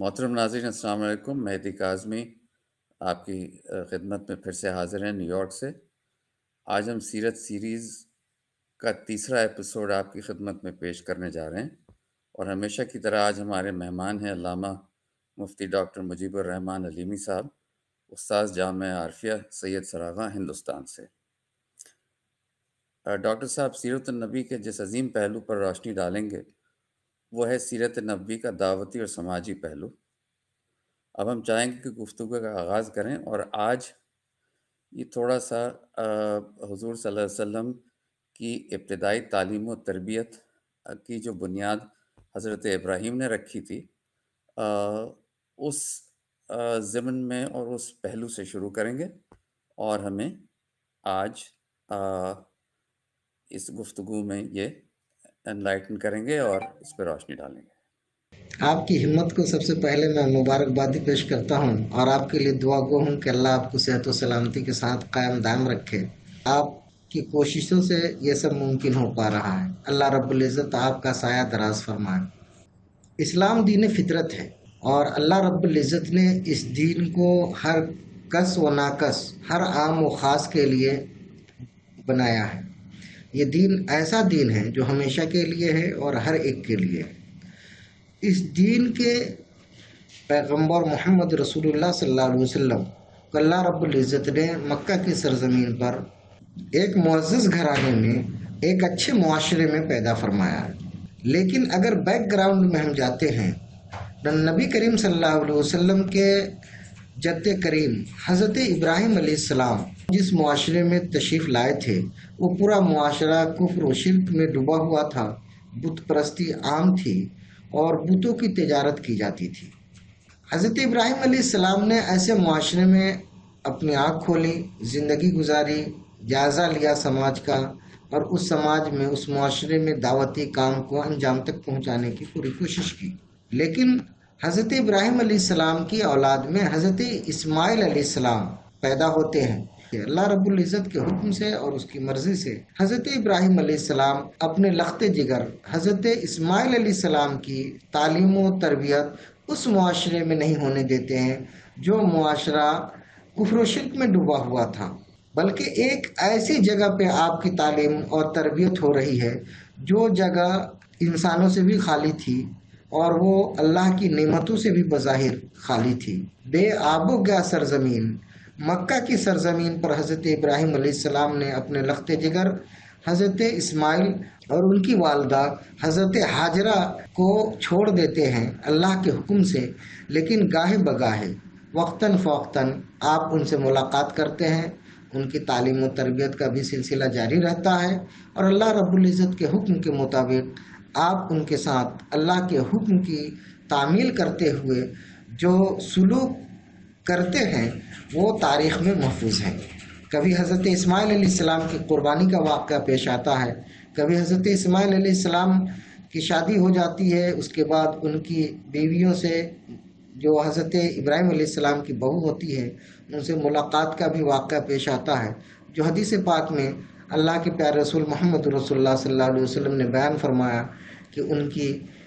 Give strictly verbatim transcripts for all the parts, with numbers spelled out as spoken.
محترم ناظرین السلام علیکم۔ مہدی کاظمی آپ کی خدمت میں پھر سے حاضر ہیں نیو یارک سے۔ آج ہم سیرت سیریز کا تیسرا ایپیسوڈ آپ کی خدمت میں پیش کرنے جا رہے ہیں، اور ہمیشہ کی طرح آج ہمارے مہمان ہیں علامہ مفتی ڈاکٹر مجیب الرحمن علیمی صاحب، استاذ جامعہ عارفیہ سید سراغاں ہندوستان سے۔ ڈاکٹر صاحب سیرت النبی کے جس عظیم پہلو پر روشنی ڈالیں گے وہ ہے سیرت نبوی کا دعوتی اور سماجی پہلو۔ اب ہم چاہیں گے کہ گفتگو کا آغاز کریں، اور آج یہ تھوڑا سا حضور صلی اللہ علیہ وسلم کی ابتدائی تعلیم و تربیت کی جو بنیاد حضرت ابراہیم نے رکھی تھی اس ضمن میں اور اس پہلو سے شروع کریں گے، اور ہمیں آج اس گفتگو میں یہ انلائٹن کریں گے اور اس پہ روشنی ڈالیں گے۔ آپ کی ہمت کو سب سے پہلے میں مبارکبادی پیش کرتا ہوں، اور آپ کے لیے دعا گو ہوں کہ اللہ آپ کو صحت و سلامتی کے ساتھ قائم دائم رکھے۔ آپ کی کوششوں سے یہ سب ممکن ہو پا رہا ہے۔ اللہ رب العزت آپ کا سایہ دراز فرمائے۔ اسلام دین فطرت ہے، اور اللہ رب العزت نے اس دین کو ہر کس و ناکس، ہر عام و خاص کے لیے بنایا ہے۔ یہ دین ایسا دین ہے جو ہمیشہ کے لیے ہے اور ہر ایک کے لیے ہے۔ اس دین کے پیغمبر محمد رسول اللہ صلی اللہ علیہ وسلم کو اللہ رب العزت نے مکہ کی سرزمین پر ایک معزز گھرانے میں ایک اچھے معاشرے میں پیدا فرمایا ہے۔ لیکن اگر بیک گراؤنڈ میں ہم جاتے ہیں، نبی کریم صلی اللہ علیہ وسلم کے جد کریم حضرت ابراہیم علیہ السلام جس معاشرے میں تشریف لائے تھے وہ پورا معاشرہ کفر و شرک میں ڈوبا ہوا تھا، بت پرستی عام تھی اور بتوں کی تجارت کی جاتی تھی۔ حضرت ابراہیم علیہ السلام نے ایسے معاشرے میں اپنی آنکھ کھولی، زندگی گزاری، جائزہ لیا سماج کا، اور اس سماج میں اس معاشرے میں دعوتی کام کو انجام تک پہنچانے کی پوری کوشش کی۔ لیکن حضرت ابراہیم علیہ السلام کی اولاد میں حضرت اسماعیل علیہ السلام پیدا ہوتے ہیں۔ اللہ رب العزت کے حکم سے اور اس کی مرضی سے حضرت ابراہیم علیہ السلام اپنے لخت جگر حضرت اسماعیل علیہ السلام کی تعلیم و تربیت اس معاشرے میں نہیں ہونے دیتے ہیں جو معاشرہ کفر و شرک میں ڈوبا ہوا تھا، بلکہ ایک ایسی جگہ پہ آپ کی تعلیم اور تربیت ہو رہی ہے جو جگہ انسانوں سے بھی خالی تھی اور وہ اللہ کی نعمتوں سے بھی بظاہر خالی تھی۔ بے آب و گیا سرزمین مکہ کی سرزمین پر حضرت ابراہیم علیہ السلام نے اپنے لخت جگر حضرت اسماعیل اور ان کی والدہ حضرت ہاجرہ کو چھوڑ دیتے ہیں اللہ کے حکم سے، لیکن گاہے بگاہے وقتاً فوقتاً آپ ان سے ملاقات کرتے ہیں۔ ان کی تعلیم و تربیت کا بھی سلسلہ جاری رہتا ہے، اور اللہ رب العزت کے حکم کے مطابق آپ ان کے ساتھ اللہ کے حکم کی تعمیل کرتے ہوئے جو سلوک کرتے ہیں وہ تاریخ میں محفوظ ہیں۔ کبھی حضرت اسماعیل علیہ السلام کی قربانی کا واقعہ پیش آتا ہے، کبھی حضرت اسماعیل علیہ السلام کی شادی ہو جاتی ہے، اس کے بعد ان کی بیویوں سے جو حضرت ابراہیم علیہ السلام کی بہو ہوتی ہے ان سے ملاقات کا بھی واقعہ پیش آتا ہے، جو حدیث پاک میں اللہ کے پیارے رسول محمد رسول اللہ صلی اللہ علیہ وسلم نے بیان فرمایا کہ ان کی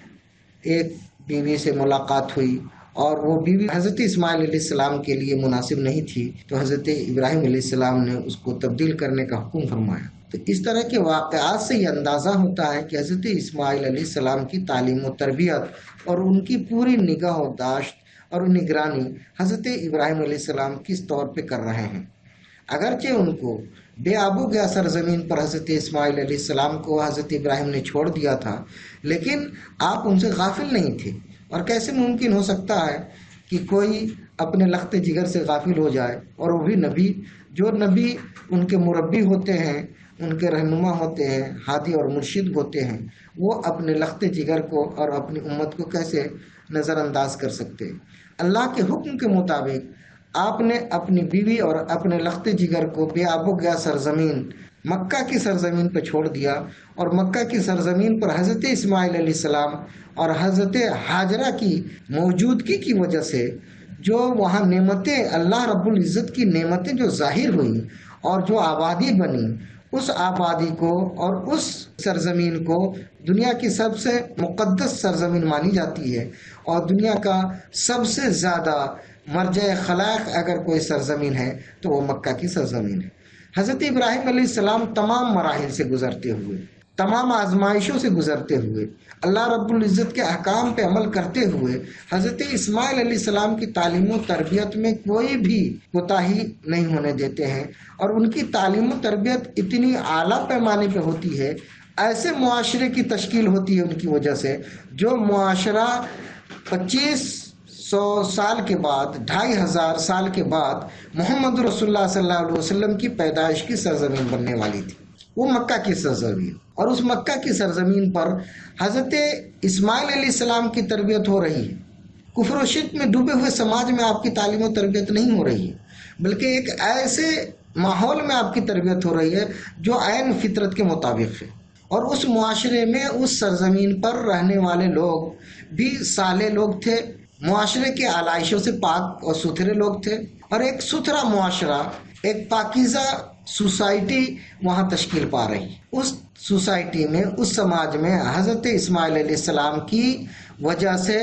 ایک بیوی سے ملاقات ہوئی اور وہ بیوی حضرت اسماعیل علیہ السلام کے لیے مناسب نہیں تھی، تو حضرت ابراہیم علیہ السلام نے اس کو تبدیل کرنے کا حکم فرمایا۔ تو اس طرح کے واقعات سے یہ اندازہ ہوتا ہے کہ حضرت اسماعیل علیہ السلام کی تعلیم و تربیت اور ان کی پوری نگاہ و داشت اور نگرانی حضرت ابراہیم علیہ السلام کس طور پہ کر رہے ہیں۔ اگرچہ ان کو بے آب و گیا سرزمین پر حضرت اسماعیل علیہ السلام کو حضرت ابراہیم نے چھوڑ دیا تھا، لیکن آپ ان سے غافل نہیں تھے، اور کیسے ممکن ہو سکتا ہے کہ کوئی اپنے لخت جگر سے غافل ہو جائے، اور وہ بھی نبی، جو نبی ان کے مربی ہوتے ہیں، ان کے رہنما ہوتے ہیں، ہادی اور مرشد ہوتے ہیں، وہ اپنے لخت جگر کو اور اپنی امت کو کیسے نظر انداز کر سکتے؟ اللہ کے حکم کے مطابق آپ نے اپنی بیوی اور اپنے لخت جگر کو بے آب و گیا سرزمین مکہ کی سرزمین پر چھوڑ دیا، اور مکہ کی سرزمین پر حضرت اسماعیل علیہ السلام اور حضرت ہاجرہ کی موجودگی کی وجہ سے جو وہاں نعمتیں، اللہ رب العزت کی نعمتیں جو ظاہر ہوئیں اور جو آبادی بنی، اس آبادی کو اور اس سرزمین کو دنیا کی سب سے مقدس سرزمین مانی جاتی ہے، اور دنیا کا سب سے زیادہ مرجع خلائق اگر کوئی سرزمین ہے تو وہ مکہ کی سرزمین ہے۔ حضرت ابراہیم علیہ السلام تمام مراحل سے گزرتے ہوئے، تمام آزمائشوں سے گزرتے ہوئے، اللہ رب العزت کے احکام پہ عمل کرتے ہوئے، حضرت اسماعیل علیہ السلام کی تعلیم و تربیت میں کوئی بھی کوتاہی نہیں ہونے دیتے ہیں، اور ان کی تعلیم و تربیت اتنی اعلیٰ پیمانے پہ ہوتی ہے، ایسے معاشرے کی تشکیل ہوتی ہے ان کی وجہ سے، جو معاشرہ پچیس سو سال کے بعد، ڈھائی ہزار سال کے بعد محمد رسول اللہ صلی اللہ علیہ وسلم کی پیدائش کی سرزمین بننے والی تھی، وہ مکہ کی سرزمین۔ اور اس مکہ کی سرزمین پر حضرت اسماعیل علیہ السلام کی تربیت ہو رہی ہے۔ کفر و شرک میں ڈوبے ہوئے سماج میں آپ کی تعلیم و تربیت نہیں ہو رہی ہے، بلکہ ایک ایسے ماحول میں آپ کی تربیت ہو رہی ہے جو عین فطرت کے مطابق ہے، اور اس معاشرے میں اس سرزمین پر رہنے والے لوگ بھی صالح لوگ تھے، معاشرے کے آلائشوں سے پاک اور ستھرے لوگ تھے، اور ایک ستھرا معاشرہ، ایک پاکیزہ سوسائٹی وہاں تشکیل پا رہی۔ اس سوسائٹی میں، اس سماج میں حضرت اسماعیل علیہ السلام کی وجہ سے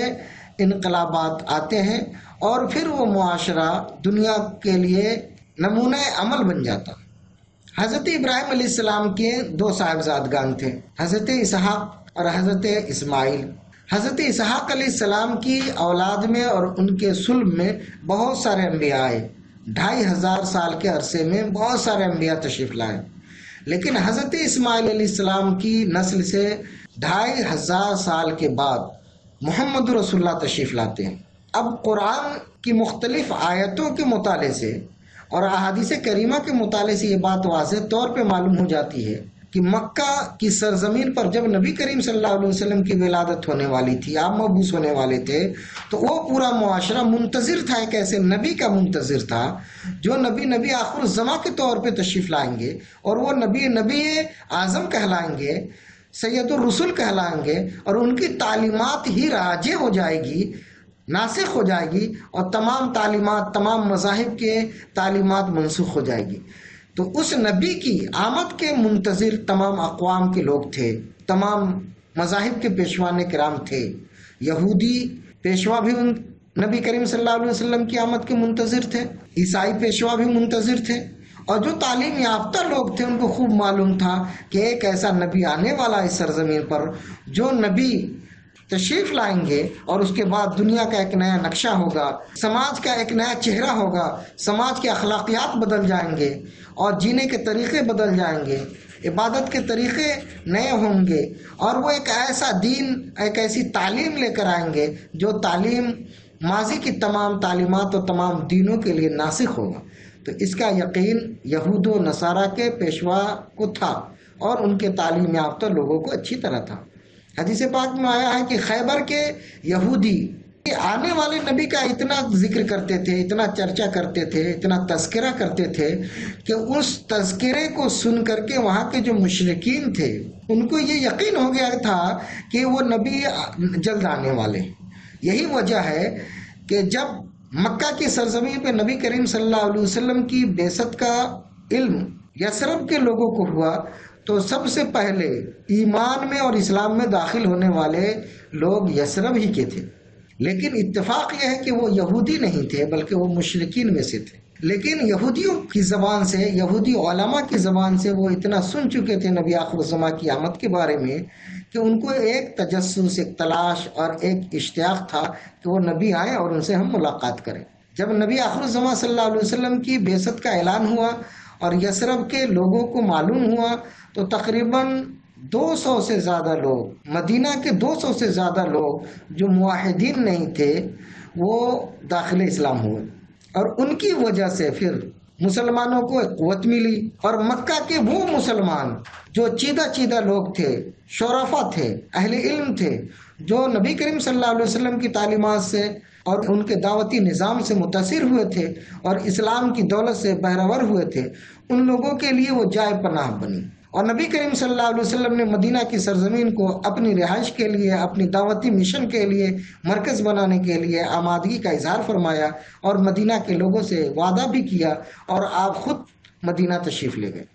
انقلابات آتے ہیں، اور پھر وہ معاشرہ دنیا کے لیے نمونہ عمل بن جاتا۔ حضرت ابراہیم علیہ السلام کے دو صاحبزادگان تھے، حضرت اسحاق اور حضرت اسماعیل۔ حضرت اسحاق علیہ السلام کی اولاد میں اور ان کے صلب میں بہت سارے انبیاء آئے، ڈھائی ہزار سال کے عرصے میں بہت سارے انبیاء تشریف لائے، لیکن حضرت اسماعیل علیہ السلام کی نسل سے ڈھائی ہزار سال کے بعد محمد رسول اللہ تشریف لاتے ہیں۔ اب قرآن کی مختلف آیتوں کے مطالعے سے اور احادیث کریمہ کے مطالعے سے یہ بات واضح طور پہ معلوم ہو جاتی ہے کہ مکہ کی سرزمین پر جب نبی کریم صلی اللہ علیہ وسلم کی ولادت ہونے والی تھی، آپ مبعوث ہونے والے تھے، تو وہ پورا معاشرہ منتظر تھا، ایک ایسے نبی کا منتظر تھا جو نبی نبی آخر الزماں کے طور پہ تشریف لائیں گے، اور وہ نبی نبی اعظم کہلائیں گے، سید الرسل کہلائیں گے، اور ان کی تعلیمات ہی راجع ہو جائے گی، ناسخ ہو جائے گی، اور تمام تعلیمات، تمام مذاہب کے تعلیمات منسوخ ہو جائے گی۔ تو اس نبی کی آمد کے منتظر تمام اقوام کے لوگ تھے، تمام مذاہب کے پیشوان کرام تھے۔ یہودی پیشوا بھی ان نبی کریم صلی اللہ علیہ وسلم کی آمد کے منتظر تھے، عیسائی پیشوا بھی منتظر تھے، اور جو تعلیم یافتہ لوگ تھے ان کو خوب معلوم تھا کہ ایک ایسا نبی آنے والا اس سرزمین پر، جو نبی تشریف لائیں گے، اور اس کے بعد دنیا کا ایک نیا نقشہ ہوگا، سماج کا ایک نیا چہرہ ہوگا، سماج کے اخلاقیات بدل جائیں گے، اور جینے کے طریقے بدل جائیں گے، عبادت کے طریقے نئے ہوں گے، اور وہ ایک ایسا دین، ایک ایسی تعلیم لے کر آئیں گے جو تعلیم ماضی کی تمام تعلیمات اور تمام دینوں کے لیے ناسخ ہوگا۔ تو اس کا یقین یہود و نصارہ کے پیشوا کو تھا، اور ان کے تعلیم یافتہ لوگوں کو اچھی طرح تھا۔ حدیث پاک میں آیا ہے کہ خیبر کے یہودی آنے والے نبی کا اتنا ذکر کرتے تھے، اتنا چرچا کرتے تھے، اتنا تذکرہ کرتے تھے کہ اس تذکرے کو سن کر کے وہاں کے جو مشرکین تھے ان کو یہ یقین ہو گیا تھا کہ وہ نبی جلد آنے والے ہیں۔ یہی وجہ ہے کہ جب مکہ کی سرزمین پہ نبی کریم صلی اللہ علیہ وسلم کی بعثت کا علم یثرب کے لوگوں کو ہوا، تو سب سے پہلے ایمان میں اور اسلام میں داخل ہونے والے لوگ یثرب ہی کے تھے، لیکن اتفاق یہ ہے کہ وہ یہودی نہیں تھے بلکہ وہ مشرکین میں سے تھے۔ لیکن یہودیوں کی زبان سے، یہودی علماء کی زبان سے وہ اتنا سن چکے تھے نبی آخر الزماں کی آمد کے بارے میں کہ ان کو ایک تجسس، ایک تلاش اور ایک اشتیاق تھا کہ وہ نبی آئیں اور ان سے ہم ملاقات کریں۔ جب نبی آخر الزماں صلی اللہ علیہ وسلم کی بعثت کا اعلان ہوا اور یثرب کے لوگوں کو معلوم ہوا، تو تقریباً دو سو سے زیادہ لوگ، مدینہ کے دو سو سے زیادہ لوگ جو موحدین نہیں تھے وہ داخل اسلام ہوئے، اور ان کی وجہ سے پھر مسلمانوں کو ایک قوت ملی، اور مکہ کے وہ مسلمان جو چیدہ چیدہ لوگ تھے، شرفا تھے، اہل علم تھے، جو نبی کریم صلی اللہ علیہ وسلم کی تعلیمات سے اور ان کے دعوتی نظام سے متاثر ہوئے تھے اور اسلام کی دولت سے بہرور ہوئے تھے، ان لوگوں کے لیے وہ جائے پناہ بنی۔ اور نبی کریم صلی اللہ علیہ وسلم نے مدینہ کی سرزمین کو اپنی رہائش کے لیے، اپنی دعوتی مشن کے لیے مرکز بنانے کے لیے آمادگی کا اظہار فرمایا، اور مدینہ کے لوگوں سے وعدہ بھی کیا، اور آپ خود مدینہ تشریف لے گئے۔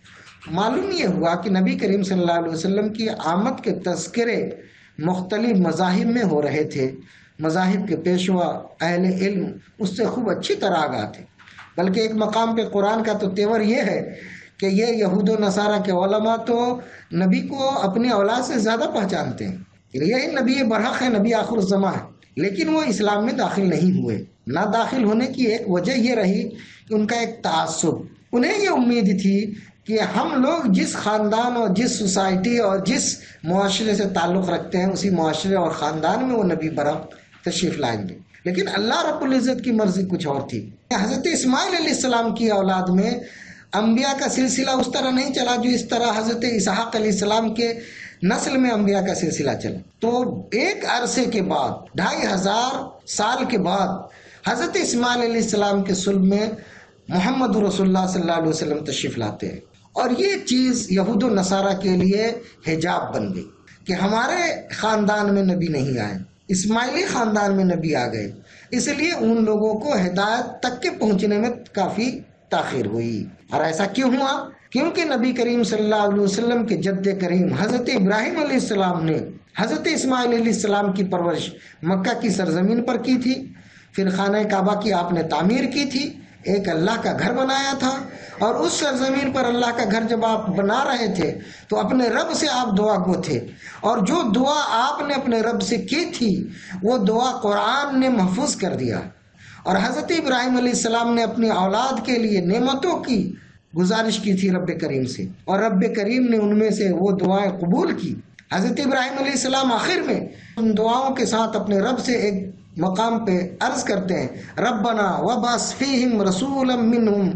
معلوم یہ ہوا کہ نبی کریم صلی اللہ علیہ وسلم کی آمد کے تذکرے مختلف مذاہب میں ہو رہے تھے. مذاہب کے پیشوا اہل علم اس سے خوب اچھی طرح آگاہ تھے. بلکہ ایک مقام پہ قرآن کا تو تیور یہ ہے کہ یہ یہود و نصارہ کے علماء تو نبی کو اپنی اولاد سے زیادہ پہچانتے ہیں. یہی نبی برحق ہے، نبی آخر الزماں ہے، لیکن وہ اسلام میں داخل نہیں ہوئے. نہ داخل ہونے کی ایک وجہ یہ رہی کہ ان کا ایک تعصب. انہیں یہ امید تھی کہ ہم لوگ جس خاندان اور جس سوسائٹی اور جس معاشرے سے تعلق رکھتے ہیں اسی معاشرے اور خاندان میں وہ نبی برحق تشریف لائیں گے. لیکن اللہ رب العزت کی مرضی کچھ اور تھی. حضرت اسماعیل علیہ السلام کی اولاد میں انبیاء کا سلسلہ اس طرح نہیں چلا جو اس طرح حضرت اسحاق علیہ السلام کے نسل میں انبیاء کا سلسلہ چلا. تو ایک عرصے کے بعد، ڈھائی ہزار سال کے بعد، حضرت اسماعیل علیہ السلام کے صلب میں محمد رسول اللہ صلی اللہ علیہ وسلم تشریف لاتے ہیں. اور یہ چیز یہود و نصارہ کے لیے حجاب بن گئی کہ ہمارے خاندان میں نبی نہیں آئے، اسماعیلی خاندان میں نبی آ گئے. اس لیے ان لوگوں کو ہدایت تک کے پہنچنے میں کافی تاخیر ہوئی. اور ایسا کیوں ہوا؟ کیونکہ نبی کریم صلی اللہ علیہ وسلم کے جد کریم حضرت ابراہیم علیہ السلام نے حضرت اسماعیل علیہ السلام کی پرورش مکہ کی سرزمین پر کی تھی. پھر خانہ کعبہ کی آپ نے تعمیر کی تھی، ایک اللہ کا گھر بنایا تھا. اور اس سرزمین پر اللہ کا گھر جب آپ بنا رہے تھے تو اپنے رب سے آپ دعا گو تھے، اور جو دعا آپ نے اپنے رب سے کی تھی وہ دعا قرآن نے محفوظ کر دیا. اور حضرت ابراہیم علیہ السلام نے اپنی اولاد کے لیے نعمتوں کی گزارش کی تھی رب کریم سے، اور رب کریم نے ان میں سے وہ دعائیں قبول کی. حضرت ابراہیم علیہ السلام آخر میں ان دعاؤں کے ساتھ اپنے رب سے ایک مقام پہ عرض کرتے ہیں، ربنا وبعث فیہم رسولا منہم،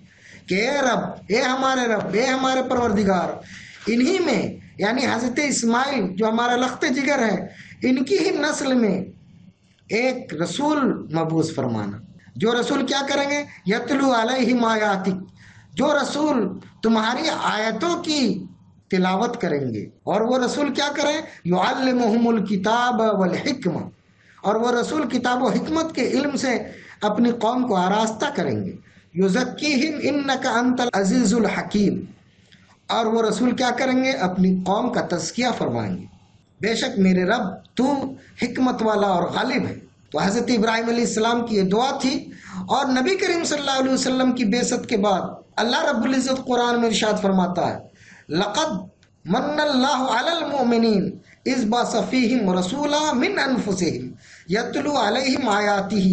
کہ اے رب، اے ہمارے رب، اے ہمارے پروردگار، انہی میں یعنی حضرت اسماعیل جو ہمارا لخت جگر ہے، ان کی ہی نسل میں ایک رسول مبعوث فرمانا. جو رسول کیا کریں گے؟ یتلو علیہم آیاتک، جو رسول تمہاری آیتوں کی تلاوت کریں گے. اور وہ رسول کیا کریں؟ یعلمہم الکتاب والحکمہ، اور وہ رسول کتاب و حکمت کے علم سے اپنی قوم کو آراستہ کریں گے. یزکیہم انک انت العزیز الحکیم، اور وہ رسول کیا کریں گے؟ اپنی قوم کا تزکیہ فرمائیں گے، بے شک میرے رب تو حکمت والا اور غالب ہے. تو حضرت ابراہیم علیہ السلام کی یہ دعا تھی. اور نبی کریم صلی اللہ علیہ وسلم کی بعثت کے بعد اللہ رب العزت قرآن میں ارشاد فرماتا ہے، لقد من اللہ علی المؤمنین اذ بعث فیہم رسولا من انفسہم یتلو علیہم آیاتہ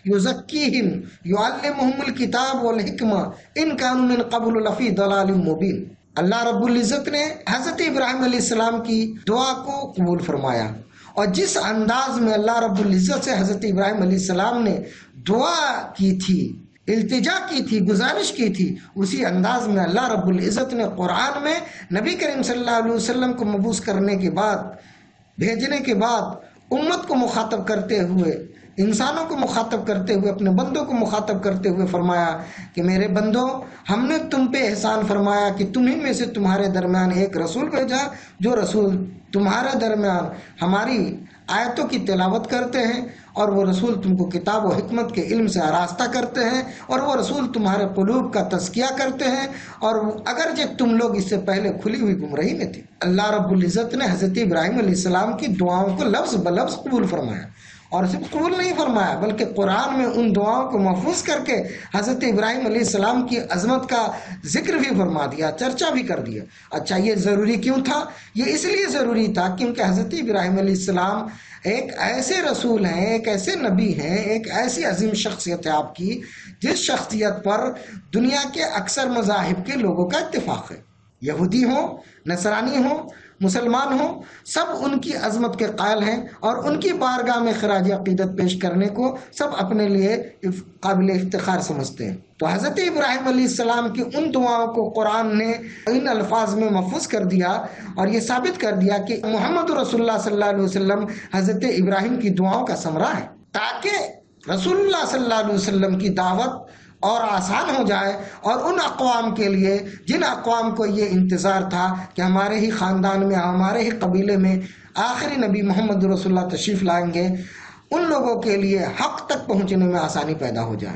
یزکیہم یعلمہم الکتاب والحکمہ ان کانوا من قبل لفی ضلال مبین. اللہ رب العزت نے حضرت ابراہیم علیہ السلام کی دعا کو قبول فرمایا، اور جس انداز میں اللہ رب العزت سے حضرت ابراہیم علیہ السلام نے دعا کی تھی، التجا کی تھی، گزارش کی تھی، اسی انداز میں اللہ رب العزت نے قرآن میں نبی کریم صلی اللہ علیہ وسلم کو مبعوث کرنے کے بعد، بھیجنے کے بعد، امت کو مخاطب کرتے ہوئے، انسانوں کو مخاطب کرتے ہوئے، اپنے بندوں کو مخاطب کرتے ہوئے فرمایا کہ میرے بندوں، ہم نے تم پہ احسان فرمایا کہ تمہیں میں سے تمہارے درمیان ایک رسول بھیجا، جو رسول تمہارے درمیان ہماری آیتوں کی تلاوت کرتے ہیں، اور وہ رسول تم کو کتاب و حکمت کے علم سے آراستہ کرتے ہیں، اور وہ رسول تمہارے قلوب کا تزکیہ کرتے ہیں، اور اگرچہ تم لوگ اس سے پہلے کھلی ہوئی گمراہی میں تھے. اللہ رب العزت نے حضرت ابراہیم علیہ السلام کی دعاؤں کو لفظ بلفظ قبول فرمایا، اور صرف قبول نہیں فرمایا بلکہ قرآن میں ان دعاؤں کو محفوظ کر کے حضرت ابراہیم علیہ السلام کی عظمت کا ذکر بھی فرما دیا، چرچا بھی کر دیا. اچھا، یہ ضروری کیوں تھا؟ یہ اس لیے ضروری تھا کیونکہ حضرت ابراہیم علیہ السلام ایک ایسے رسول ہیں، ایک ایسے نبی ہیں، ایک ایسی عظیم شخصیت ہے آپ کی جس شخصیت پر دنیا کے اکثر مذاہب کے لوگوں کا اتفاق ہے. یہودی ہوں، نصرانی ہوں، مسلمان ہوں، سب ان کی عظمت کے قائل ہیں، اور ان کی بارگاہ میں خراج عقیدت پیش کرنے کو سب اپنے لیے قابل افتخار سمجھتے ہیں. تو حضرت ابراہیم علیہ السلام کی ان دعاؤں کو قرآن نے ان الفاظ میں محفوظ کر دیا، اور یہ ثابت کر دیا کہ محمد رسول اللہ صلی اللہ علیہ وسلم حضرت ابراہیم کی دعاؤں کا ثمرہ ہے، تاکہ رسول اللہ صلی اللہ علیہ وسلم کی دعوت اور آسان ہو جائے، اور ان اقوام کے لیے جن اقوام کو یہ انتظار تھا کہ ہمارے ہی خاندان میں، ہمارے ہی قبیلے میں آخری نبی محمد رسول اللہ تشریف لائیں گے، ان لوگوں کے لیے حق تک پہنچنے میں آسانی پیدا ہو جائے.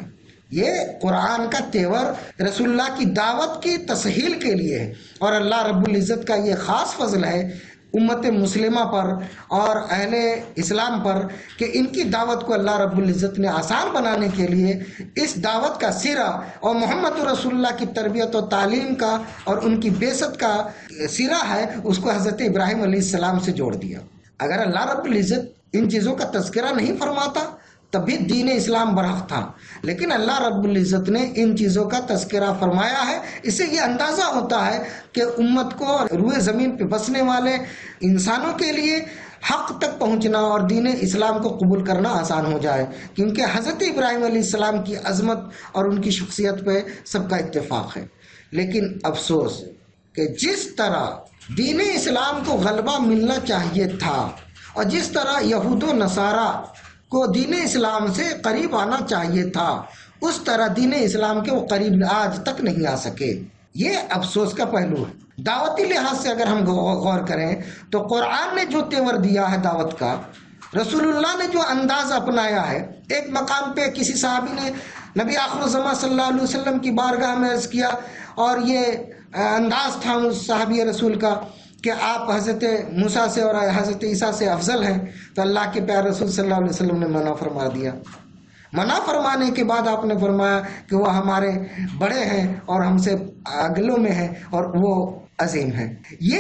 یہ قرآن کا تیور رسول اللہ کی دعوت کی تسہیل کے لیے ہے، اور اللہ رب العزت کا یہ خاص فضل ہے امت مسلمہ پر اور اہل اسلام پر کہ ان کی دعوت کو اللہ رب العزت نے آسان بنانے کے لیے اس دعوت کا سیرہ اور محمد رسول اللہ کی تربیت و تعلیم کا اور ان کی بعثت کا سیرہ ہے اس کو حضرت ابراہیم علیہ السلام سے جوڑ دیا۔ اگر اللہ رب العزت ان چیزوں کا تذکرہ نہیں فرماتا تب بھی دین اسلام برحق تھا، لیکن اللہ رب العزت نے ان چیزوں کا تذکرہ فرمایا ہے۔ اس سے یہ اندازہ ہوتا ہے کہ امت کو اور روئے زمین پہ بسنے والے انسانوں کے لیے حق تک پہنچنا اور دین اسلام کو قبول کرنا آسان ہو جائے، کیونکہ حضرت ابراہیم علیہ السلام کی عظمت اور ان کی شخصیت پہ سب کا اتفاق ہے۔ لیکن افسوس کہ جس طرح دین اسلام کو غلبہ ملنا چاہیے تھا اور جس طرح یہود و نصارہ کو دین اسلام سے قریب آنا چاہیے تھا، اس طرح دین اسلام کے وہ قریب آج تک نہیں آ سکے۔ یہ افسوس کا پہلو ہے۔ دعوتی لحاظ سے اگر ہم غور کریں تو قرآن نے جو تیور دیا ہے دعوت کا، رسول اللہ نے جو انداز اپنایا ہے، ایک مقام پہ کسی صحابی نے نبی آخر الزماں صلی اللہ علیہ وسلم کی بارگاہ میں عرض کیا، اور یہ انداز تھا اس صحابی رسول کا کہ آپ حضرت موسیٰ سے اور حضرت عیسیٰ سے افضل ہیں، تو اللہ کے پیارے رسول صلی اللہ علیہ وسلم نے منع فرما دیا۔ منع فرمانے کے بعد آپ نے فرمایا کہ وہ ہمارے بڑے ہیں اور ہم سے اگلوں میں ہیں اور وہ عظیم ہیں۔ یہ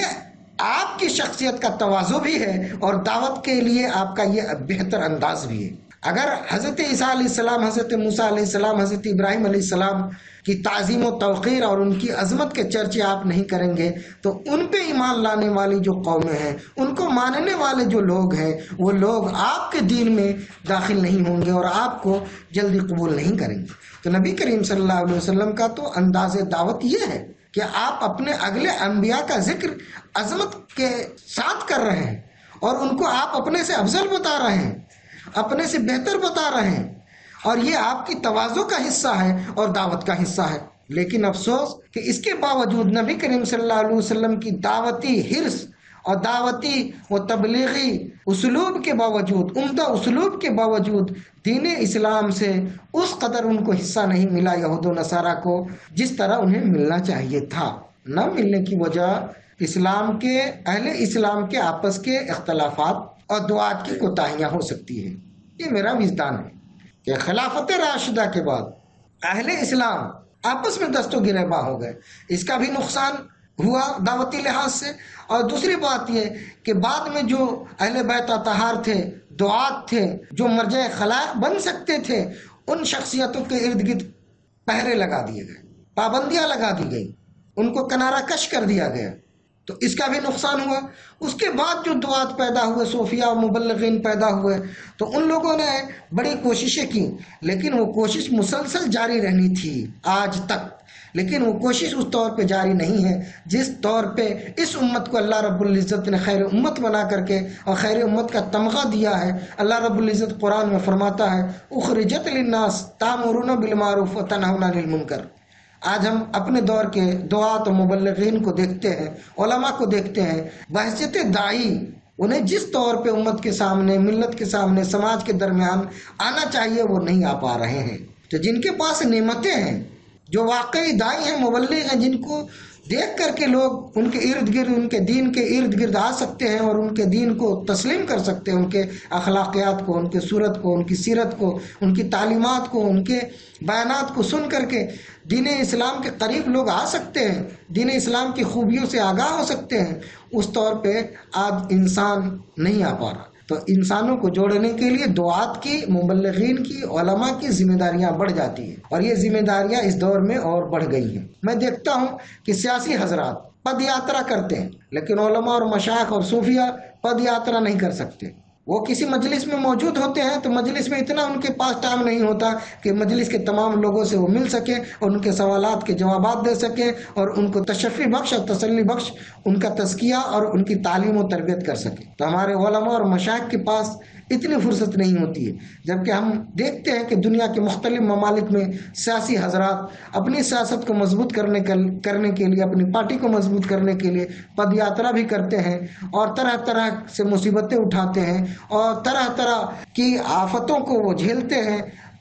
آپ کی شخصیت کا تواضع بھی ہے اور دعوت کے لیے آپ کا یہ بہتر انداز بھی ہے۔ اگر حضرت عیسیٰ علیہ السلام، حضرت موسیٰ علیہ السلام، حضرت ابراہیم علیہ السلام کی تعظیم و توقیر اور ان کی عظمت کے چرچے آپ نہیں کریں گے تو ان پہ ایمان لانے والی جو قومیں ہیں، ان کو ماننے والے جو لوگ ہیں، وہ لوگ آپ کے دین میں داخل نہیں ہوں گے اور آپ کو جلدی قبول نہیں کریں گے۔ تو نبی کریم صلی اللہ علیہ وسلم کا تو انداز دعوت یہ ہے کہ آپ اپنے اگلے انبیاء کا ذکر عظمت کے ساتھ کر رہے ہیں اور ان کو آپ اپنے سے افضل بتا رہے ہیں، اپنے سے بہتر بتا رہے ہیں، اور یہ آپ کی تواضع کا حصہ ہے اور دعوت کا حصہ ہے۔ لیکن افسوس کہ اس کے باوجود نبی کریم صلی اللہ علیہ وسلم کی دعوتی حرص اور دعوتی و تبلیغی اسلوب کے باوجود، عمدہ اسلوب کے باوجود، دین اسلام سے اس قدر ان کو حصہ نہیں ملا یہود و نصارہ کو جس طرح انہیں ملنا چاہیے تھا۔ نہ ملنے کی وجہ اسلام کے اہل اسلام کے آپس کے اختلافات اور دعات کی کوتاہیاں ہو سکتی ہے۔ یہ میرا وجدان ہے کہ خلافت راشدہ کے بعد اہل اسلام آپس میں دست و گریباں ہو گئے، اس کا بھی نقصان ہوا دعوتی لحاظ سے۔ اور دوسری بات یہ کہ بعد میں جو اہل بیت اطہار تھے، دعات تھے، جو مرجع خلائق بن سکتے تھے، ان شخصیتوں کے ارد گرد پہرے لگا دیے گئے، پابندیاں لگا دی گئی، ان کو کنارہ کش کر دیا گیا، تو اس کا بھی نقصان ہوا۔ اس کے بعد جو دعات پیدا ہوئے، صوفیہ اور مبلغین پیدا ہوئے، تو ان لوگوں نے بڑی کوششیں کی، لیکن وہ کوشش مسلسل جاری رہنی تھی آج تک، لیکن وہ کوشش اس طور پہ جاری نہیں ہے جس طور پہ اس امت کو اللہ رب العزت نے خیر امت بنا کر کے اور خیر امت کا تمغہ دیا ہے۔ اللہ رب العزت قرآن میں فرماتا ہے اخرجت للناس تامرون بالمعروف وتنہون عن المنکر۔ آج ہم اپنے دور کے دعات و مبلغین کو دیکھتے ہیں، علماء کو دیکھتے ہیں، بحیثیت داعی انہیں جس طور پہ امت کے سامنے، ملت کے سامنے، سماج کے درمیان آنا چاہیے وہ نہیں آ پا رہے ہیں۔ تو جن کے پاس نعمتیں ہیں، جو واقعی داعی ہیں، مبلغ ہیں، جن کو دیکھ کر کے لوگ ان کے ارد گرد، ان کے دین کے ارد گرد آ سکتے ہیں اور ان کے دین کو تسلیم کر سکتے ہیں، ان کے اخلاقیات کو، ان کے صورت کو، ان کی سیرت کو، ان کی تعلیمات کو، ان کے بیانات کو سن کر کے دین اسلام کے قریب لوگ آ سکتے ہیں، دین اسلام کی خوبیوں سے آگاہ ہو سکتے ہیں، اس طور پہ آج انسان نہیں آ پا رہا۔ تو انسانوں کو جوڑنے کے لیے دعات کی، مبلغین کی، علماء کی ذمہ داریاں بڑھ جاتی ہیں، اور یہ ذمہ داریاں اس دور میں اور بڑھ گئی ہیں۔ میں دیکھتا ہوں کہ سیاسی حضرات پد یاترا کرتے ہیں، لیکن علماء اور مشائخ اور صوفیہ پد یاترا نہیں کر سکتے۔ وہ کسی مجلس میں موجود ہوتے ہیں تو مجلس میں اتنا ان کے پاس ٹائم نہیں ہوتا کہ مجلس کے تمام لوگوں سے وہ مل سکیں اور ان کے سوالات کے جوابات دے سکیں اور ان کو تشفی بخش اور تسلی بخش ان کا تزکیہ اور ان کی تعلیم و تربیت کر سکیں۔ تو ہمارے علماء اور مشائخ کے پاس اتنی فرصت نہیں ہوتی ہے، جبکہ ہم دیکھتے ہیں کہ دنیا کے مختلف ممالک میں سیاسی حضرات اپنی سیاست کو مضبوط کرنے کرنے کے لیے، اپنی پارٹی کو مضبوط کرنے کے لیے پد یاترا بھی کرتے ہیں اور طرح طرح سے مصیبتیں اٹھاتے ہیں اور طرح طرح کی آفتوں کو وہ جھیلتے ہیں،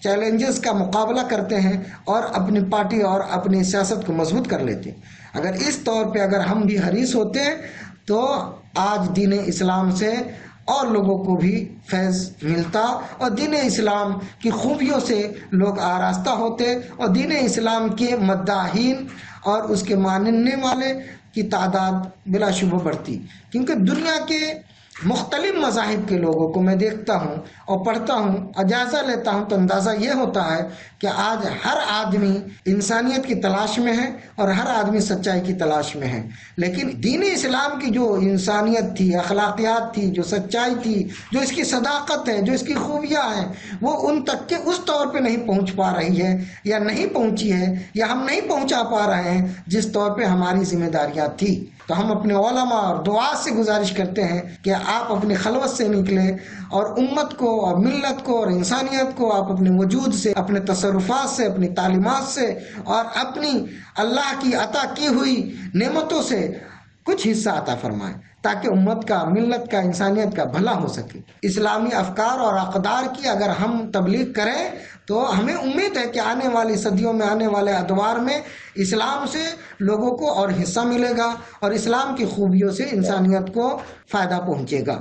چیلنجز کا مقابلہ کرتے ہیں اور اپنی پارٹی اور اپنی سیاست کو مضبوط کر لیتے ہیں۔ اگر اس طور پہ اگر ہم بھی حریص ہوتے ہیں تو آج دین اسلام سے اور لوگوں کو بھی فیض ملتا اور دین اسلام کی خوبیوں سے لوگ آراستہ ہوتے اور دین اسلام کے مداحین اور اس کے ماننے والے کی تعداد بلا شبہ بڑھتی، کیونکہ دنیا کے مختلف مذاہب کے لوگوں کو میں دیکھتا ہوں اور پڑھتا ہوں اور جائزہ لیتا ہوں تو اندازہ یہ ہوتا ہے کہ آج ہر آدمی انسانیت کی تلاش میں ہے اور ہر آدمی سچائی کی تلاش میں ہے، لیکن دین اسلام کی جو انسانیت تھی، اخلاقیات تھی، جو سچائی تھی، جو اس کی صداقت ہے، جو اس کی خوبیاں ہیں، وہ ان تک کے اس طور پہ نہیں پہنچ پا رہی ہے یا نہیں پہنچی ہے یا ہم نہیں پہنچا پا رہے ہیں جس طور پہ ہماری ذمہ داریاں تھی۔ تو ہم اپنے علماء اور دعا سے گزارش کرتے ہیں کہ آپ اپنی خلوت سے نکلیں اور امت کو اور ملت کو اور انسانیت کو آپ اپنے وجود سے، اپنے تصرفات سے، اپنی تعلیمات سے اور اپنی اللہ کی عطا کی ہوئی نعمتوں سے کچھ حصہ عطا فرمائیں تاکہ امت کا، ملت کا، انسانیت کا بھلا ہو سکے۔ اسلامی افکار اور اقدار کی اگر ہم تبلیغ کریں تو ہمیں امید ہے کہ آنے والی صدیوں میں، آنے والے ادوار میں اسلام سے لوگوں کو اور حصہ ملے گا اور اسلام کی خوبیوں سے انسانیت کو فائدہ پہنچے گا۔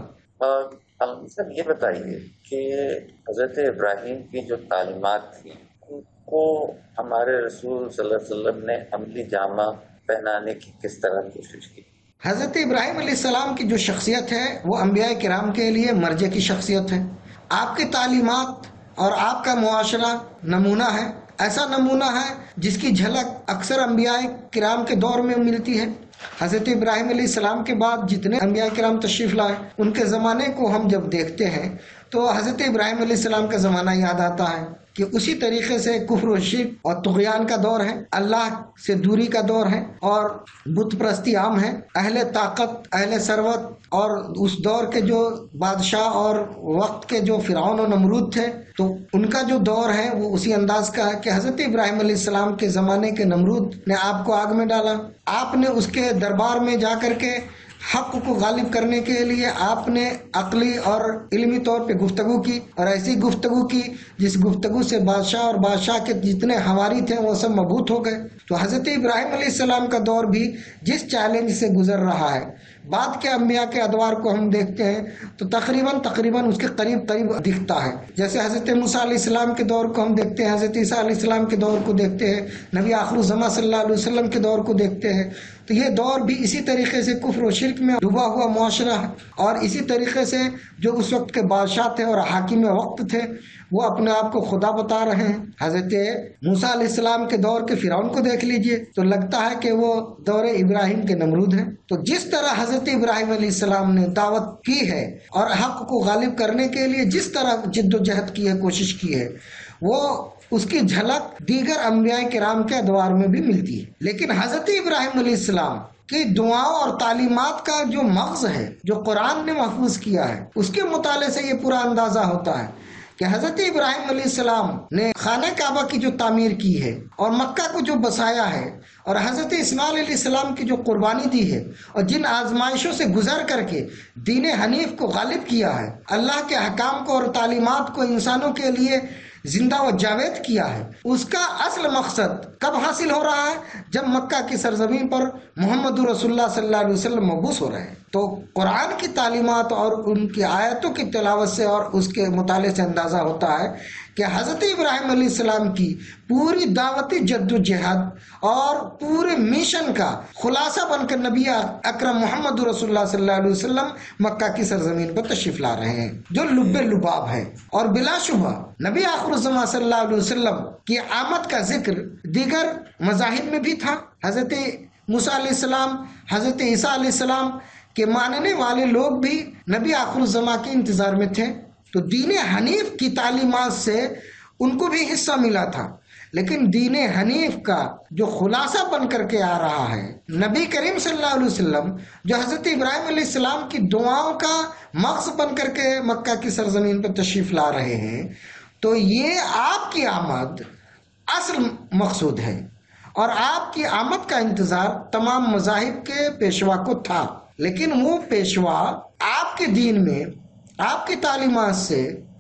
سر یہ بتائیے کہ حضرت ابراہیم کی جو تعلیمات تھیں ان کو ہمارے رسول صلی اللہ علیہ وسلم نے عملی جامہ پہنانے کی کس طرح کوشش کی؟ حضرت ابراہیم علیہ السلام کی جو شخصیت ہے وہ انبیاء کرام کے لیے مرجع کی شخصیت ہے۔ آپ کی تعلیمات اور آپ کا معاشرہ نمونہ ہے، ایسا نمونہ ہے جس کی جھلک اکثر انبیاء کرام کے دور میں ملتی ہے۔ حضرت ابراہیم علیہ السلام کے بعد جتنے انبیاء کرام تشریف لائے ان کے زمانے کو ہم جب دیکھتے ہیں تو حضرت ابراہیم علیہ السلام کا زمانہ یاد آتا ہے کہ اسی طریقے سے کفر و شرک اور طغیان کا دور ہے، اللہ سے دوری کا دور ہے اور بت پرستی عام ہے۔ اہل طاقت، اہل ثروت اور اس دور کے جو بادشاہ اور وقت کے جو فرعون و نمرود تھے تو ان کا جو دور ہے وہ اسی انداز کا ہے کہ حضرت ابراہیم علیہ السلام کے زمانے کے نمرود نے آپ کو آگ میں ڈالا، آپ نے اس کے دربار میں جا کر کے حق کو غالب کرنے کے لیے آپ نے عقلی اور علمی طور پہ گفتگو کی اور ایسی گفتگو کی جس گفتگو سے بادشاہ اور بادشاہ کے جتنے حواری تھے وہ سب مبہوت ہو گئے۔ تو حضرت ابراہیم علیہ السلام کا دور بھی جس چیلنج سے گزر رہا ہے، بعد کے انبیاء کے ادوار کو ہم دیکھتے ہیں تو تقریباً تقریباً اس کے قریب قریب دکھتا ہے۔ جیسے حضرت موسیٰ علیہ السلام کے دور کو ہم دیکھتے ہیں، حضرت عیسیٰ علیہ السلام کے دور کو دیکھتے ہیں، نبی آخر الزماں صلی اللہ علیہ وسلم کے دور کو دیکھتے ہیں، تو یہ دور بھی اسی طریقے سے کفر و شرک میں ڈوبا ہوا معاشرہ ہے اور اسی طریقے سے جو اس وقت کے بادشاہ تھے اور حاکم وقت تھے وہ اپنے آپ کو خدا بتا رہے ہیں۔ حضرت موسیٰ علیہ السلام کے دور کے فرعون کو دیکھ لیجئے تو لگتا ہے کہ وہ دور ابراہیم کے نمرود ہیں۔ تو جس طرح حضرت ابراہیم علیہ السلام نے دعوت کی ہے اور حق کو غالب کرنے کے لیے جس طرح جد و جہد کی ہے، کوشش کی ہے، وہ اس کی جھلک دیگر انبیاء کرام کے ادوار میں بھی ملتی ہے۔ لیکن حضرت ابراہیم علیہ السلام کی دعاؤں اور تعلیمات کا جو مغز ہے، جو قرآن نے محفوظ کیا ہے، اس کے مطالعے سے یہ پورا اندازہ ہوتا ہے کہ حضرت ابراہیم علیہ السلام نے خانہ کعبہ کی جو تعمیر کی ہے اور مکہ کو جو بسایا ہے اور حضرت اسماعیل علیہ السلام کی جو قربانی دی ہے اور جن آزمائشوں سے گزر کر کے دین حنیف کو غالب کیا ہے، اللہ کے احکام کو اور تعلیمات کو انسانوں کے لیے زندہ و جاوید کیا ہے، اس کا اصل مقصد کب حاصل ہو رہا ہے؟ جب مکہ کی سرزمین پر محمد رسول اللہ صلی اللہ علیہ وسلم مبعوث ہو رہے ہیں۔ تو قرآن کی تعلیمات اور ان کی آیتوں کی تلاوت سے اور اس کے مطالعے سے اندازہ ہوتا ہے کہ حضرت ابراہیم علیہ السلام کی پوری دعوتی جد و جہاد اور پورے مشن کا خلاصہ بن کر نبی اکرم محمد رسول اللہ صلی اللہ علیہ وسلم مکہ کی سرزمین پر تشریف لا رہے ہیں، جو لب لباب ہے۔ اور بلا شبہ نبی آخر الزماں صلی اللہ علیہ وسلم کی آمد کا ذکر دیگر مذاہب میں بھی تھا۔ حضرت موسیٰ علیہ السلام، حضرت عیسیٰ علیہ السلام کے ماننے والے لوگ بھی نبی آخر الزماں کے انتظار میں تھے، تو دین حنیف کی تعلیمات سے ان کو بھی حصہ ملا تھا۔ لیکن دین حنیف کا جو خلاصہ بن کر کے آ رہا ہے، نبی کریم صلی اللہ علیہ وسلم جو حضرت ابراہیم علیہ السلام کی دعاؤں کا مغز بن کر کے مکہ کی سرزمین پر تشریف لا رہے ہیں، تو یہ آپ کی آمد اصل مقصود ہے اور آپ کی آمد کا انتظار تمام مذاہب کے پیشوا کو تھا۔ لیکن وہ پیشوا آپ کے دین میں آپ کی تعلیمات سے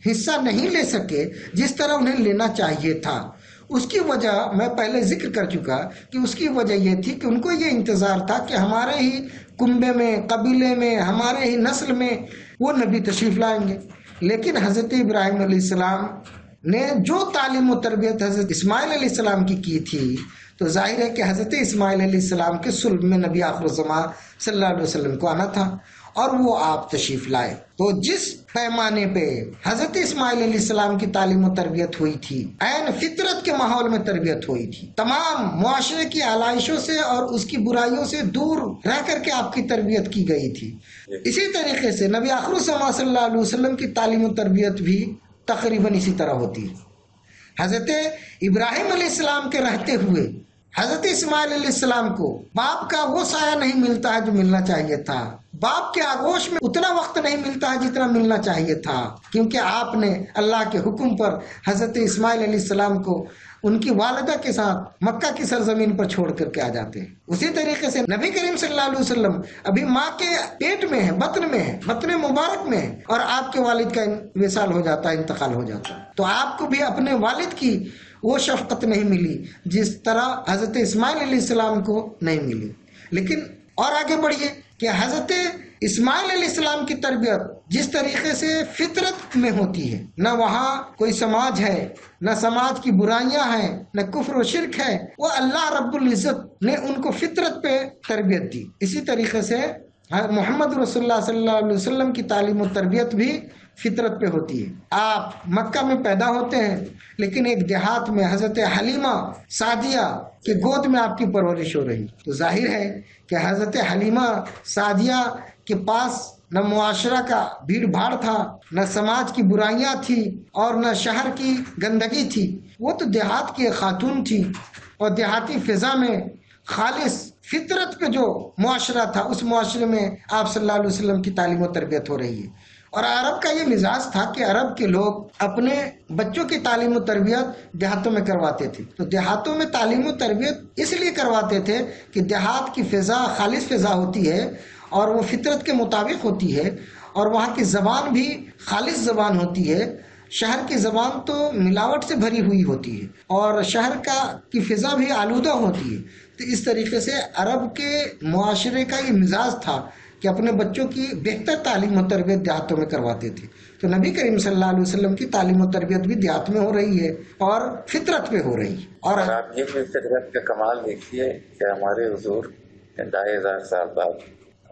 حصہ نہیں لے سکے جس طرح انہیں لینا چاہیے تھا۔ اس کی وجہ میں پہلے ذکر کر چکا کہ اس کی وجہ یہ تھی کہ ان کو یہ انتظار تھا کہ ہمارے ہی کنبے میں، قبیلے میں، ہمارے ہی نسل میں وہ نبی تشریف لائیں گے۔ لیکن حضرت ابراہیم علیہ السلام نے جو تعلیم و تربیت حضرت اسماعیل علیہ السلام کی کی تھی، تو ظاہر ہے کہ حضرت اسماعیل علیہ السلام کے صلب میں نبی آخر الزمان صلی اللہ علیہ وسلم کو آنا تھا، اور وہ آپ تشریف لائے۔ تو جس پیمانے پہ حضرت اسماعیل علیہ السلام کی تعلیم و تربیت ہوئی تھی، عین فطرت کے ماحول میں تربیت ہوئی تھی، تمام معاشرے کی آلائشوں سے اور اس کی برائیوں سے دور رہ کر کے آپ کی تربیت کی گئی تھی۔ اسی طریقے سے نبی آخر الزمان صلی اللہ علیہ وسلم کی تعلیم و تربیت بھی تقریباً اسی طرح ہوتی ہے۔ حضرت ابراہیم علیہ السلام کے رہتے ہوئے حضرت اسماعیل علیہ السلام کو باپ کا وہ سایہ نہیں ملتا ہے جو ملنا چاہیے تھا، باپ کے آغوش میں اتنا وقت نہیں ملتا ہے جتنا ملنا چاہیے تھا، کیونکہ آپ نے اللہ کے حکم پر حضرت اسماعیل علیہ السلام کو ان کی والدہ کے ساتھ مکہ کی سرزمین پر چھوڑ کر کے آ جاتے ہیں۔ اسی طریقے سے نبی کریم صلی اللہ علیہ وسلم ابھی ماں کے پیٹ میں ہے، بطن میں ہے، بطن مبارک میں ہے، اور آپ کے والد کا وصال ہو جاتا ہے، انتقال ہو جاتا ہے۔ تو آپ کو بھی اپنے والد کی وہ شفقت نہیں ملی جس طرح حضرت اسماعیل علیہ السلام کو نہیں ملی۔ لیکن اور آگے بڑھیے کہ حضرت اسماعیل علیہ السلام کی تربیت جس طریقے سے فطرت میں ہوتی ہے، نہ وہاں کوئی سماج ہے، نہ سماج کی برائیاں ہیں، نہ کفر و شرک ہے، وہ اللہ رب العزت نے ان کو فطرت پہ تربیت دی۔ اسی طریقے سے محمد رسول اللہ صلی اللہ علیہ وسلم کی تعلیم و تربیت بھی فطرت پہ ہوتی ہے۔ آپ مکہ میں پیدا ہوتے ہیں، لیکن ایک دیہات میں حضرت حلیمہ سعدیہ کے گود میں آپ کی پرورش ہو رہی، تو ظاہر ہے کہ حضرت حلیمہ سعدیہ کے پاس نہ معاشرہ کا بھیڑ بھاڑ تھا، نہ سماج کی برائیاں تھی، اور نہ شہر کی گندگی تھی۔ وہ تو دیہات کی ایک خاتون تھی، اور دیہاتی فضا میں خالص فطرت پہ جو معاشرہ تھا، اس معاشرے میں آپ صلی اللہ علیہ وسلم کی تعلیم و تربیت ہو رہی ہے۔ اور عرب کا یہ مزاج تھا کہ عرب کے لوگ اپنے بچوں کی تعلیم و تربیت دیہاتوں میں کرواتے تھے۔ تو دیہاتوں میں تعلیم و تربیت اس لیے کرواتے تھے کہ دیہات کی فضا خالص فضا ہوتی ہے، اور وہ فطرت کے مطابق ہوتی ہے، اور وہاں کی زبان بھی خالص زبان ہوتی ہے۔ شہر کی زبان تو ملاوٹ سے بھری ہوئی ہوتی ہے، اور شہر کا کی فضا بھی آلودہ ہوتی ہے۔ تو اس طریقے سے عرب کے معاشرے کا یہ مزاج تھا کہ اپنے بچوں کی بہتر تعلیم و تربیت دیہاتوں میں کرواتے تھے۔ تو نبی کریم صلی اللہ علیہ وسلم کی تعلیم و تربیت بھی دیہات میں ہو رہی ہے اور فطرت پہ ہو رہی ہے۔ اور آپ یہ فطرت کا کمال دیکھیے کہ ہمارے حضور ڈھائی ہزار سال بعد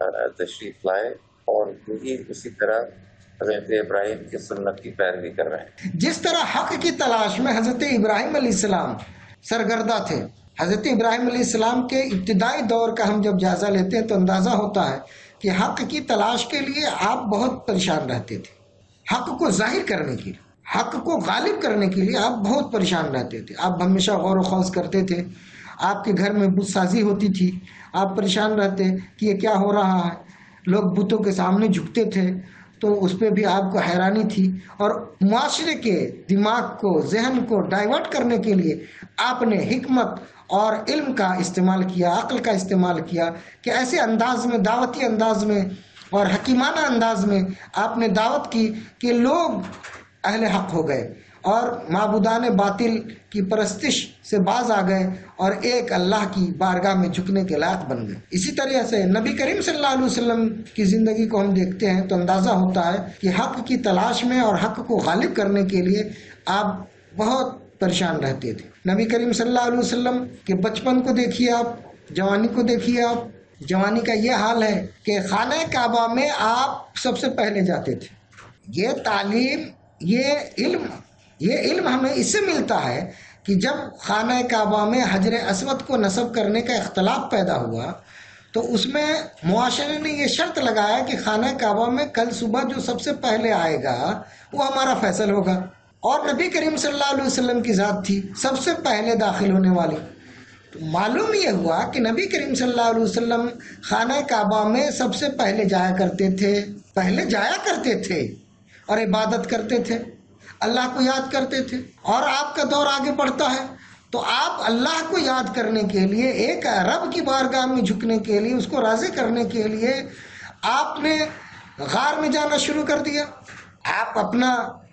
تشریف لائے، اور وہی اسی طرح حضرت ابراہیم کی سنت کی پیروی کر رہے ہیں۔ جس طرح حق کی تلاش میں حضرت ابراہیم علیہ السلام سرگردہ تھے، حضرت ابراہیم علیہ السلام کے ابتدائی دور کا ہم جب جائزہ لیتے ہیں تو اندازہ ہوتا ہے کہ حق کی تلاش کے لیے آپ بہت پریشان رہتے تھے، حق کو ظاہر کرنے کے لیے، حق کو غالب کرنے کے لیے آپ بہت پریشان رہتے تھے۔ آپ ہمیشہ غور و خوض کرتے تھے، آپ کے گھر میں بت سازی ہوتی تھی، آپ پریشان رہتے کہ یہ کیا ہو رہا ہے، لوگ بتوں کے سامنے جھکتے تھے، تو اس پہ بھی آپ کو حیرانی تھی، اور معاشرے کے دماغ کو، ذہن کو ڈائیورٹ کرنے کے لیے آپ نے حکمت اور علم کا استعمال کیا، عقل کا استعمال کیا، کہ ایسے انداز میں، دعوتی انداز میں اور حکیمانہ انداز میں آپ نے دعوت کی کہ لوگ اہل حق ہو گئے، اور معبودان باطل کی پرستش سے باز آ گئے، اور ایک اللہ کی بارگاہ میں جھکنے کے لائق بن گئے۔ اسی طرح سے نبی کریم صلی اللہ علیہ وسلم کی زندگی کو ہم دیکھتے ہیں تو اندازہ ہوتا ہے کہ حق کی تلاش میں اور حق کو غالب کرنے کے لیے آپ بہت پریشان رہتے تھے۔ نبی کریم صلی اللہ علیہ وسلم کے بچپن کو دیکھیے، آپ جوانی کو دیکھیے، آپ جوانی کا یہ حال ہے کہ خانہ کعبہ میں آپ سب سے پہلے جاتے تھے۔ یہ تعلیم، یہ علم یہ علم ہمیں اس سے ملتا ہے کہ جب خانہ کعبہ میں حجر اسود کو نصب کرنے کا اختلاف پیدا ہوا، تو اس میں معاشرے نے یہ شرط لگایا کہ خانہ کعبہ میں کل صبح جو سب سے پہلے آئے گا وہ ہمارا فیصل ہوگا، اور نبی کریم صلی اللہ علیہ وسلم کی ذات تھی سب سے پہلے داخل ہونے والی۔ تو معلوم یہ ہوا کہ نبی کریم صلی اللہ علیہ وسلم خانہ کعبہ میں سب سے پہلے جایا کرتے تھے، پہلے جایا کرتے تھے اور عبادت کرتے تھے، اللہ کو یاد کرتے تھے۔ اور آپ کا دور آگے بڑھتا ہے تو آپ اللہ کو یاد کرنے کے لیے، ایک رب کی بارگاہ میں جھکنے کے لیے، اس کو راضی کرنے کے لیے آپ نے غار میں جانا شروع کر دیا۔ آپ اپنا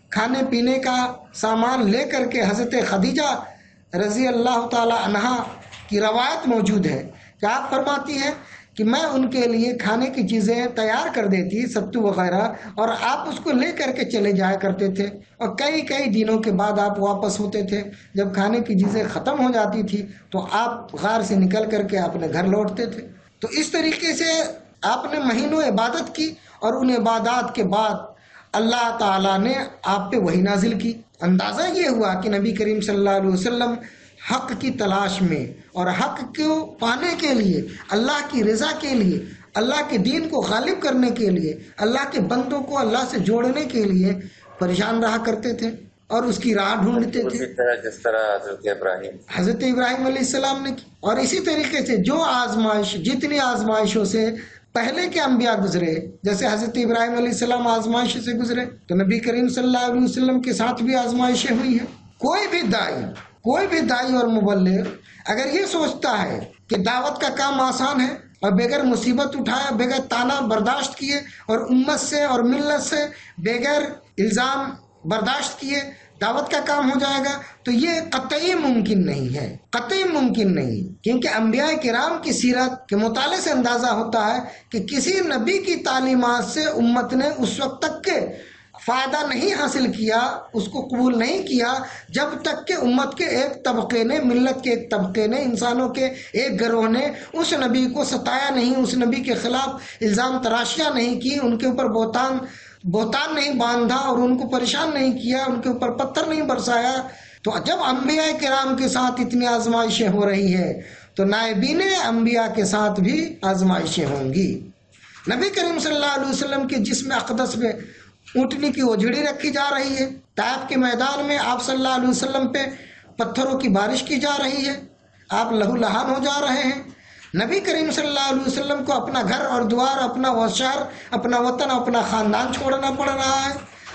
کھانے پینے کا سامان لے کر کے حضرت خدیجہ رضی اللہ تعالی عنہا کی روایت موجود ہے کہ آپ فرماتی ہیں کہ میں ان کے لیے کھانے کی چیزیں تیار کر دیتی ستو وغیرہ، اور آپ اس کو لے کر کے چلے جایا کرتے تھے، اور کئی کئی دنوں کے بعد آپ واپس ہوتے تھے۔ جب کھانے کی چیزیں ختم ہو جاتی تھی تو آپ غار سے نکل کر کے اپنے گھر لوٹتے تھے۔ تو اس طریقے سے آپ نے مہینوں عبادت کی، اور ان عبادات کے بعد اللہ تعالیٰ نے آپ پہ وحی نازل کی۔ اندازہ یہ ہوا کہ نبی کریم صلی اللہ علیہ وسلم حق کی تلاش میں اور حق کو پانے کے لیے، اللہ کی رضا کے لیے، اللہ کے دین کو غالب کرنے کے لیے، اللہ کے بندوں کو اللہ سے جوڑنے کے لیے پریشان رہا کرتے تھے اور اس کی راہ ڈھونڈتے تھے، اسی طرح جس طرح حضرت ابراہیم حضرت ابراہیم علیہ السلام نے کی۔ اور اسی طریقے سے جو آزمائش، جتنی آزمائشوں سے پہلے کے انبیاء گزرے، جیسے حضرت ابراہیم علیہ السلام آزمائش سے گزرے، تو نبی کریم صلی اللہ علیہ وسلم کے ساتھ بھی آزمائشیں ہوئی ہیں۔ کوئی بھی دائی کوئی بھی دائی اور مبلغ اگر یہ سوچتا ہے کہ دعوت کا کام آسان ہے اور بغیر مصیبت اٹھائے، بغیر تانا برداشت کیے، اور امت سے اور ملت سے بغیر الزام برداشت کیے دعوت کا کام ہو جائے گا، تو یہ قطعی ممکن نہیں ہے، قطعی ممکن نہیں۔ کیونکہ انبیاء کرام کی سیرت کے مطالعے سے اندازہ ہوتا ہے کہ کسی نبی کی تعلیمات سے امت نے اس وقت تک کے فائدہ نہیں حاصل کیا، اس کو قبول نہیں کیا، جب تک کہ امت کے ایک طبقے نے، ملت کے ایک طبقے نے، انسانوں کے ایک گروہ نے اس نبی کو ستایا نہیں، اس نبی کے خلاف الزام تراشیاں نہیں کی، ان کے اوپر بہتان بہتان نہیں باندھا اور ان کو پریشان نہیں کیا، ان کے اوپر پتھر نہیں برسایا۔ تو جب انبیاء کرام کے ساتھ اتنی آزمائشیں ہو رہی ہیں تو نائبین انبیاء کے ساتھ بھی آزمائشیں ہوں گی۔ نبی کریم صلی اللہ علیہ وسلم کے جسم اقدس میں اونٹنی کی اوجھڑی رکھی جا رہی ہے، طائف کے میدان میں آپ صلی اللہ علیہ وسلم پہ پتھروں کی بارش کی جا رہی ہے، آپ لہو لہان ہو جا رہے ہیں۔ نبی کریم صلی اللہ علیہ وسلم کو اپنا گھر اور دوار، اپنا وہ شہر، اپنا وطن، اپنا خاندان چھوڑنا پڑ رہا ہے۔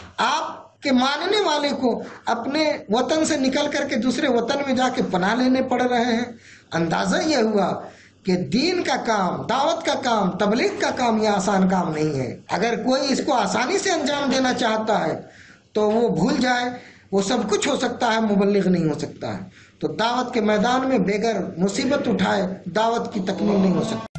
آپ کے ماننے والے کو اپنے وطن سے نکل کر کے دوسرے وطن میں جا کے پناہ لینے پڑ رہے ہیں۔ اندازہ یہ ہوا کہ دین کا کام، دعوت کا کام، تبلیغ کا کام یہ آسان کام نہیں ہے۔ اگر کوئی اس کو آسانی سے انجام دینا چاہتا ہے تو وہ بھول جائے، وہ سب کچھ ہو سکتا ہے، مبلغ نہیں ہو سکتا ہے۔ تو دعوت کے میدان میں بغیر مصیبت اٹھائے دعوت کی تکمیل نہیں ہو سکتی۔